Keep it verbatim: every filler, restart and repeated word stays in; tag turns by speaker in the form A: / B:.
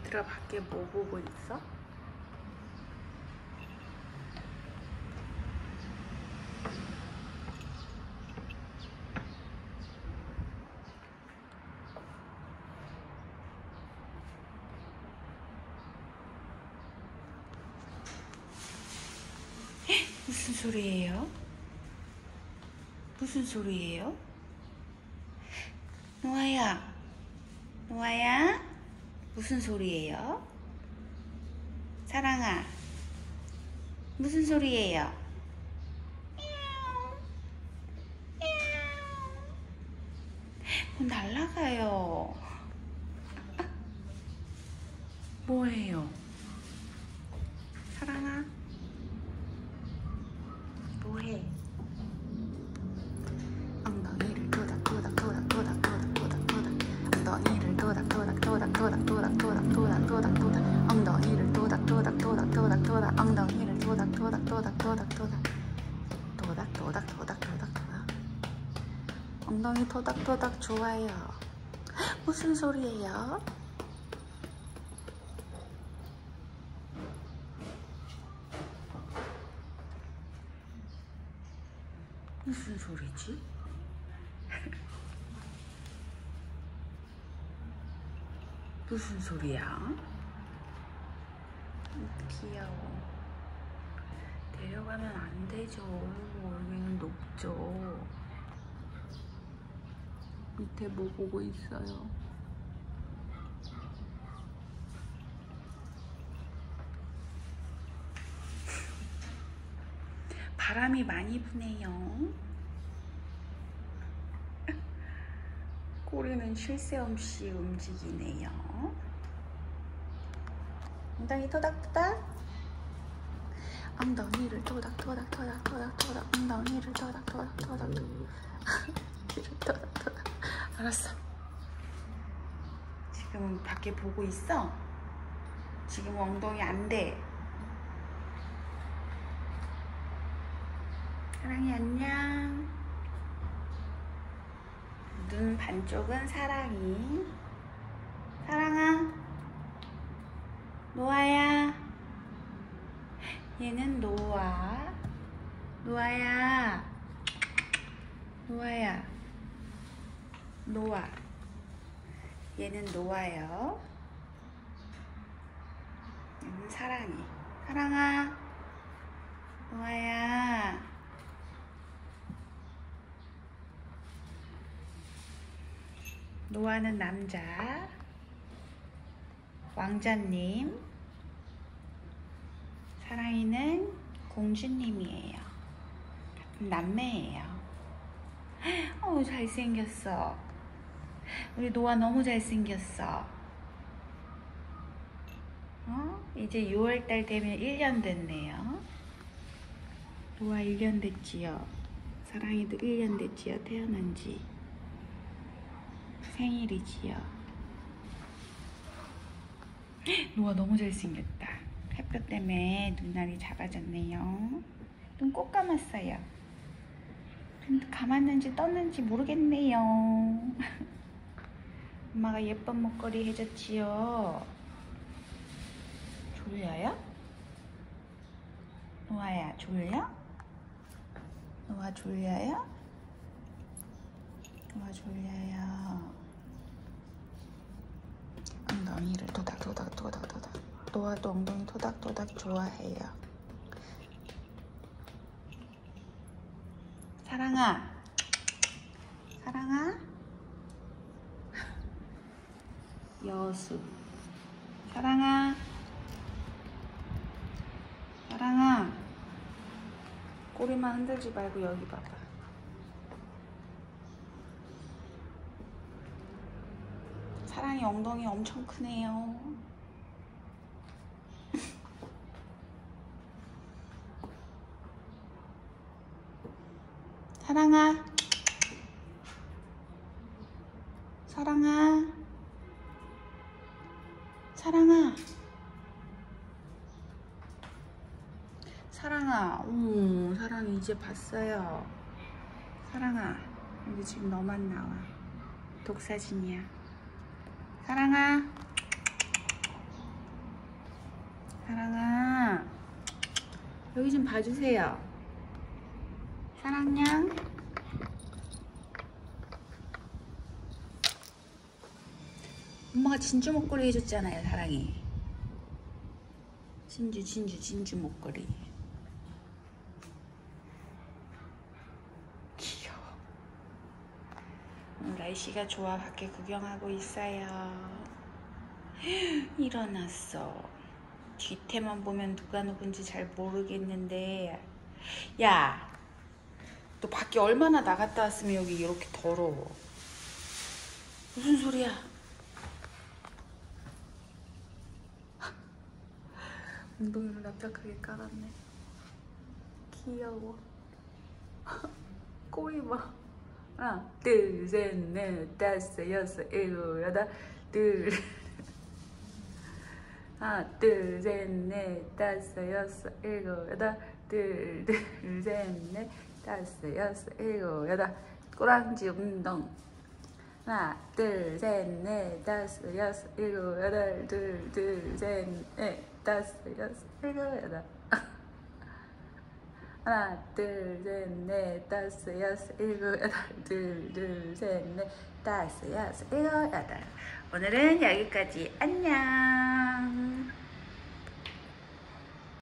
A: 얘들아 밖에 뭐 보고 있어? 무슨 소리예요? 무슨 소리예요? 노아야, 노아야, 무슨 소리예요? 사랑아, 무슨 소리예요? 뭐 날라가요. 뭐예요? 사랑아, 뭐해? 엉덩이를 토닥토닥 토닥 토닥 토닥 토닥 토닥 엉덩이를 토닥 토닥 토닥 토닥 토닥 토닥 토닥 토닥 토닥 엉덩이를 토닥 토닥 토닥 토닥 토닥 엉덩이를 토닥 토닥 토닥 토닥 토닥 토닥 토닥 토닥 토닥 토닥 엉덩이 토닥토닥 좋아요. 무슨 소리예요? 무슨 소리지? 무슨 소리야? 귀여워. 데려가면 안 되죠. 여기는 높죠. 밑에 뭐 보고 있어요? 바람이 많이 부네요. 꼬리는 쉴 새 없이 움직이네요. 엉덩이 토닥토닥. 엉덩이를 토닥토닥 토닥 토닥 토닥 엉덩이를 토닥 토닥 토닥 엉덩이를 토닥 토닥. 알았어. 지금 밖에 보고 있어? 지금 엉덩이 안 돼. 사랑이 안녕. 눈 반쪽은 사랑이. 사랑아, 노아야. 얘는 노아. 노아야. 노아야. 노아. 얘는 노아요. 얘는 사랑이. 사랑아. 노아야. 노아는 남자, 왕자님, 사랑이는 공주님이에요. 남매예요. 어우, 잘생겼어. 우리 노아 너무 잘생겼어. 어? 이제 유월달 되면 일 년 됐네요. 노아 일 년 됐지요. 사랑이도 일 년 됐지요. 태어난지. 생일이지요. 노아 너무 잘생겼다. 햇볕 때문에 눈알이 작아졌네요. 눈 꼭 감았어요. 눈 감았는지 떴는지 모르겠네요. 엄마가 예쁜 목걸이 해줬지요. 졸려요? 노아야, 졸려? 노아 졸려요? 노아 졸려요. 엉덩이를 토닥토닥 토닥토닥. 노아도 엉덩이 토닥토닥 좋아해요. 사랑아, 사랑아. 여수. 사랑아, 사랑아. 꼬리만 흔들지 말고 여기 봐봐. 사랑이 엉덩이 엄청 크네요. 사랑아, 사랑아, 사랑아, 사랑아. 오, 사랑이 이제 봤어요. 사랑아, 여기 지금 너만 나와. 독사진이야. 사랑아, 사랑아, 여기 좀 봐주세요. 사랑냥. 엄마가 진주 목걸이 해줬잖아요, 사랑이. 진주, 진주, 진주 목걸이. 귀여워. 오늘 날씨가 좋아 밖에 구경하고 있어요. 일어났어. 뒤태만 보면 누가 누군지 잘 모르겠는데, 야, 너 밖에 얼마나 나갔다 왔으면 여기 이렇게 더러워. 무슨 소리야? 엉덩이를 납작하게 깔았네. 귀여워. 꼬리 봐. 하나, 둘, 셋, 넷, 다섯, 여섯, 일곱, 여덟, 둘. 하나, 둘, 셋, 넷, 다섯, 여섯, 일곱, 여덟, 둘, 둘, 셋, 넷, 다섯, 여섯, 일곱, 여덟. 꼬랑지 운동. 하나, 둘, 셋, 넷, 다섯, 여섯, 일곱, 여덟, 둘, 둘, 셋, 넷, 다섯, 여섯, 일곱, 여덟. 하나, 둘, 셋, 넷, 다섯, 여섯, 일곱, 여덟, 둘, 둘, 셋, 넷, 다섯, 여섯, 일곱, 여덟. 오늘은 여기까지. 안녕.